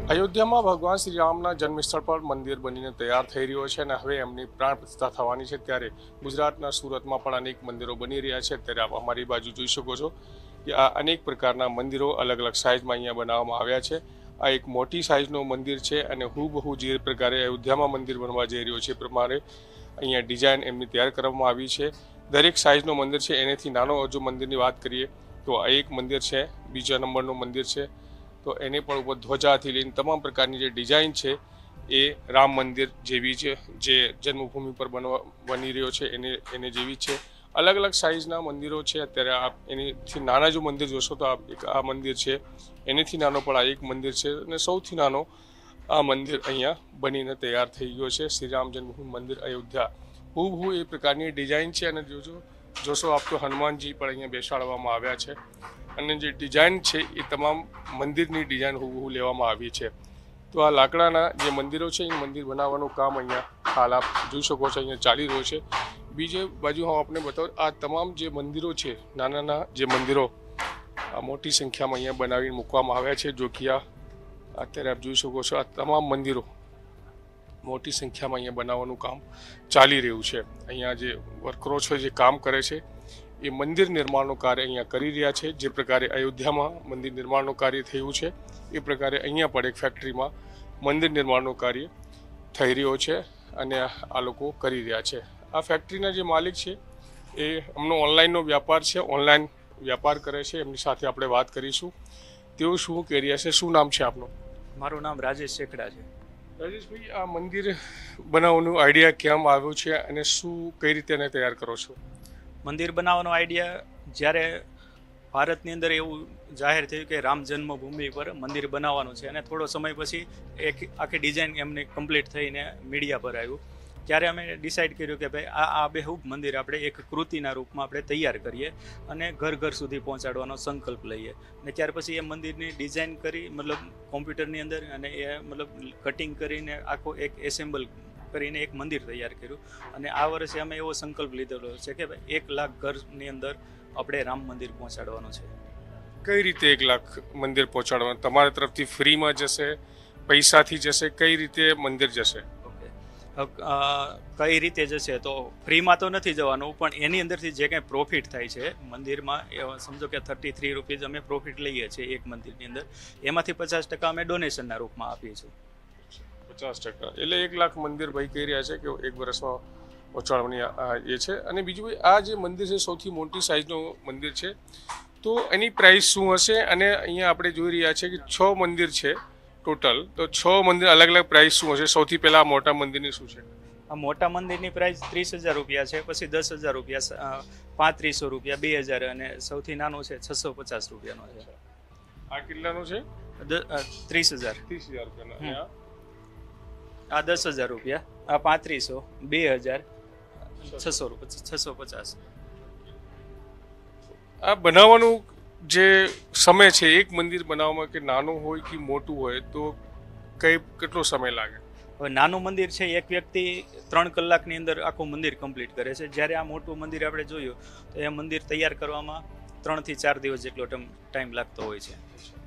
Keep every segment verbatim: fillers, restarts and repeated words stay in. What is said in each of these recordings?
અયોધ્યામાં ભગવાન શ્રી રામના જન્મસ્થળ પર મંદિર બનીને તૈયાર થઈ રહ્યો છે અને હવે એમની પ્રાણ પ્રતિષ્ઠા થવાની છે। ત્યારે ગુજરાતના સુરતમાં પણ અનેક મંદિરો બની રહ્યા છે। ત્યારે આપ અમારી બાજુ જોઈ શકો છો કે આ અનેક પ્રકારના મંદિરો અલગ અલગ સાઇઝમાં અહીંયા બનાવવામાં આવ્યા છે। આ એક મોટી સાઇઝનું મંદિર છે અને હુબહુ જે પ્રકારે અયોધ્યામાં મંદિર બનવા જઈ રહ્યો છે પ્રમાણે અહીંયા ડિઝાઇન એમની તૈયાર કરવામાં આવી છે। દરેક સાઇઝનું મંદિર છે એનેથી નાનો જો મંદિરની વાત કરીએ તો આ એક મંદિર છે, બીજા નંબરનું મંદિર છે તો એને પણ ઉપર ધ્વજાથી લઈને તમામ પ્રકારની જે ડિઝાઇન છે એ રામ મંદિર જેવી છે, જે જન્મભૂમિ પર બનવા બની રહ્યો છે એને એને જેવી છે। અલગ અલગ સાઇઝના મંદિરો છે। અત્યારે આપ એનીથી નાના જો મંદિર જોશો તો આપ એક આ મંદિર છે, એનેથી નાનો પણ આ એક મંદિર છે અને સૌથી નાનો આ મંદિર અહીંયા બનીને તૈયાર થઈ ગયો છે। શ્રી રામ જન્મભૂમિ મંદિર અયોધ્યા હુબહુ એ પ્રકારની ડિઝાઇન છે અને જોજો જોશો આપ તો હનુમાનજી પણ અહીંયા બેસાડવામાં આવ્યા છે અને જે ડિઝાઇન છે એ તમામ મંદિરની ડિઝાઇન હુબહુ લેવામાં આવી છે। તો આ લાકડાના જે મંદિરો છે એ મંદિર બનાવવાનું કામ અહીંયા હાલ આપ જોઈ શકો છો અહીંયા ચાલી રહ્યું છે। બીજી બાજુ હું આપને બતાવું આ તમામ જે મંદિરો છે, નાના નાના જે મંદિરો આ મોટી સંખ્યામાં અહીંયા બનાવીને મૂકવામાં આવ્યા છે। જો કે આ અત્યારે આપ જોઈ શકો છો આ તમામ મંદિરો મોટી સંખ્યામાં અહીંયા બનાવવાનું કામ ચાલી રહ્યું છે। અહીંયા જે વર્કરો છે જે કામ કરે છે એ મંદિર નિર્માણનું કાર્ય અહીંયા કરી રહ્યા છે। જે પ્રકારે અયોધ્યામાં મંદિર નિર્માણનું કાર્ય થયું છે એ પ્રકારે અહીંયા પણ એક ફેક્ટરીમાં મંદિર નિર્માણનું કાર્ય થઈ રહ્યો છે અને આ લોકો કરી રહ્યા છે। આ ફેક્ટરીના જે માલિક છે એ એમનો ઓનલાઈનનો વ્યાપાર છે, ઓનલાઈન વ્યાપાર કરે છે। એમની સાથે આપણે વાત કરીશું, તેઓ શું કરી રહ્યા છે। શું નામ છે આપનું? મારું નામ રાજેશ શેખડા છે। રાજેશભાઈ, આ મંદિર બનાવવાનું આઈડિયા કેમ આવ્યો છે અને શું કઈ રીતે એને તૈયાર કરો છો? મંદિર બનાવવાનો આઈડિયા જ્યારે ભારતની અંદર એવું જાહેર થયું કે રામ જન્મભૂમિ પર મંદિર બનાવવાનું છે અને થોડો સમય પછી એક આખી ડિઝાઇન એમની કમ્પ્લીટ થઈને મીડિયા પર આવ્યું, ત્યારે અમે ડિસાઇડ કર્યું કે ભાઈ આ આ બેહૂબ મંદિર આપણે એક કૃતિના રૂપમાં આપણે તૈયાર કરીએ અને ઘર ઘર સુધી પહોંચાડવાનો સંકલ્પ લઈએ। અને ત્યાર પછી એ મંદિરની ડિઝાઇન કરી મતલબ કોમ્પ્યુટરની અંદર અને એ મતલબ કટિંગ કરીને આખો એક એસેમ્બલ કરીને એક મંદિર તૈયાર કર્યું અને આ વર્ષે અમે એવો સંકલ્પ લીધેલો છે કે ભાઈ એક લાખ ઘરની અંદર આપણે રામ મંદિર પહોંચાડવાનું છે। કઈ રીતે એક લાખ મંદિર પહોંચાડવાનું? તમારા તરફથી ફ્રીમાં જશે, પૈસાથી જશે, કઈ રીતે મંદિર જશે? કઈ રીતે જશે તો ફ્રીમાં તો નથી જવાનું, પણ એની અંદરથી જે કંઈ પ્રોફિટ થાય છે મંદિરમાં, સમજો કે થર્ટી થ્રી રૂપીઝ અમે પ્રોફિટ લઈએ છીએ એક મંદિરની અંદર, એમાંથી પચાસ ટકા અમે ડોનેશનના રૂપમાં આપીએ છીએ। પચાસ ટકા એટલે એક લાખ મંદિર ભાઈ કહી રહ્યા છે કે એક વર્ષમાં પહોંચાડવાની એ છે। અને બીજું ભાઈ આ જે મંદિર છે સૌથી મોટી સાઇઝનું મંદિર છે, તો એની પ્રાઇસ શું હશે? અને અહીંયા આપણે જોઈ રહ્યા છે કે છ મંદિર છે ટોટલ, તો છ મંદિર અલગ અલગ પ્રાઇસ શું હશે? સૌથી પહેલા મોટા મંદિરની શું છે? આ મોટા મંદિરની પ્રાઇસ ત્રીસ હજાર રૂપિયા છે, પછી દસ હજાર રૂપિયા, પાંત્રીસો રૂપિયા, બે હજાર અને સૌથી નાનું છે છસો પચાસ રૂપિયાનો છે। આ કેટલાનું છે? ત્રીસ હજાર ત્રીસ હજાર રૂપિયાનો। આ દસ હજાર રૂપિયા, આ પાંત્રીસો, બે હજાર, છસો રૂપિયા, છસો પચાસ। આ બનાવવાનું જે સમય છે એક મંદિર બનાવવામાં કે નાનું હોય કે મોટું હોય તો કઈ કેટલો સમય લાગે? હવે નાનું મંદિર છે એક વ્યક્તિ ત્રણ કલાકની અંદર આખું મંદિર કમ્પ્લીટ કરે છે, જ્યારે આ મોટું મંદિર આપણે જોયું તો એ મંદિર તૈયાર કરવામાં ત્રણથી ચાર દિવસ જેટલો ટાઈમ લાગતો હોય છે।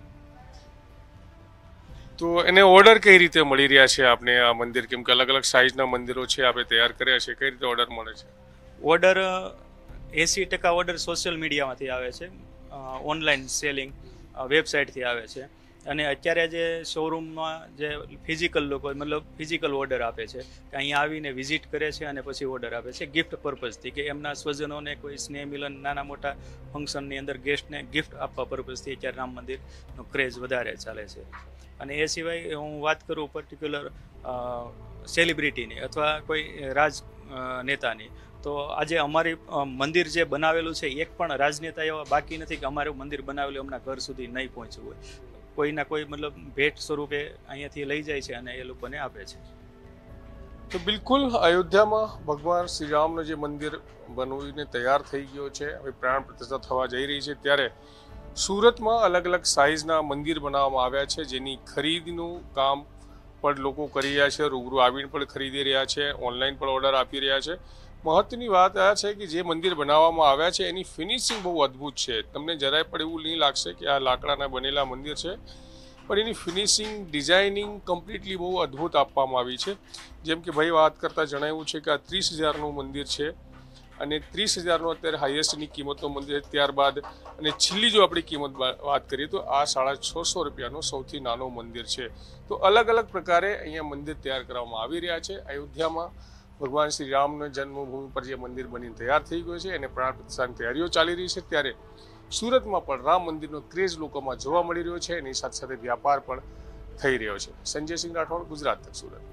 તો એને ઓર્ડર કઈ રીતે મળી રહ્યા છે આપને આ મંદિર? કેમ કે અલગ અલગ સાઇઝના મંદિરો છે આપણે તૈયાર કર્યા છે, કઈ રીતે ઓર્ડર મળે છે? ઓર્ડર એંસી ટકા ઓર્ડર સોશિયલ મીડિયામાંથી આવે છે, ઓનલાઈન સેલિંગ વેબસાઇટથી આવે છે અને અત્યારે જે શોરૂમમાં જે ફિઝિકલ લોકો મતલબ ફિઝિકલ ઓર્ડર આપે છે કે અહીંયા આવીને વિઝિટ કરે છે અને પછી ઓર્ડર આપે છે ગિફ્ટ પર્પઝથી, કે એમના સ્વજનોને કોઈ સ્નેહ મિલન નાના મોટા ફંક્શનની અંદર ગેસ્ટને ગિફ્ટ આપવા પર્પઝથી અત્યારે રામ મંદિરનો ક્રેઝ વધારે ચાલે છે। અને એ સિવાય હું વાત કરું પર્ટિક્યુલર સેલિબ્રિટીની અથવા કોઈ રાજ નેતાની, તો આજે અમારી મંદિર જે બનાવેલું છે એક પણ રાજનેતા એવા બાકી નથી કે અમારું મંદિર બનાવેલું એમના ઘર સુધી નહીં પહોંચ્યું હોય, કોઈના કોઈ મતલબ ભેટ સ્વરૂપે અહીંયાથી લઈ જાય છે અને એ લોકોને આપે છે। તો બિલકુલ અયોધ્યામાં ભગવાન શ્રી રામનું જે મંદિર બનવીને તૈયાર થઈ ગયો છે, હવે પ્રાણ પ્રતિષ્ઠા થવા જઈ રહી છે, ત્યારે સુરતમાં અલગ અલગ સાઇઝના મંદિર બનાવવામાં આવ્યા છે, જેની ખરીદનું કામ પણ લોકો કરી રહ્યા છે, રૂબરૂ આવીને પણ ખરીદી રહ્યા છે, ઓનલાઈન પણ ઓર્ડર આપી રહ્યા છે। મહત્વની વાત આ છે કે જે મંદિર બનાવવામાં આવ્યા છે એની ફિનિશિંગ બહુ અદ્ભુત છે। તમને જરાય પણ એવું નહીં લાગશે કે આ લાકડાના બનેલા મંદિર છે, પણ એની ફિનિશિંગ ડિઝાઇનિંગ કમ્પ્લીટલી બહુ અદ્ભુત આપવામાં આવી છે. જેમ કે ભાઈ વાત કરતાં જણાવ્યું છે કે આ ત્રીસ હજારનું મંદિર છે અને ત્રીસ હજારનું અત્યારે હાઈએસ્ટની કિંમતનું મંદિર છે. ત્યારબાદ અને છેલ્લી જો આપણી કિંમત વાત કરીએ તો આ સાડા છસો રૂપિયાનું સૌથી નાનું મંદિર છે. તો અલગ અલગ પ્રકારે અહીંયા મંદિર તૈયાર કરવામાં આવી રહ્યા છે. અયોધ્યામાં ભગવાન શ્રી રામના જન્મભૂમિ પર જે મંદિર બનીને તૈયાર થઈ ગયું છે એને પ્રાણ પ્રતિષ્ઠાની તૈયારીઓ ચાલી રહી છે. ત્યારે સુરતમાં પણ રામ મંદિરનો ક્રેઝ લોકોમાં જોવા મળી રહ્યો છે. એની સાથે સાથે વ્યાપાર પણ થઈ રહ્યો છે. સંજય સિંહ રાઠોડ, ગુજરાત તક, સુરત.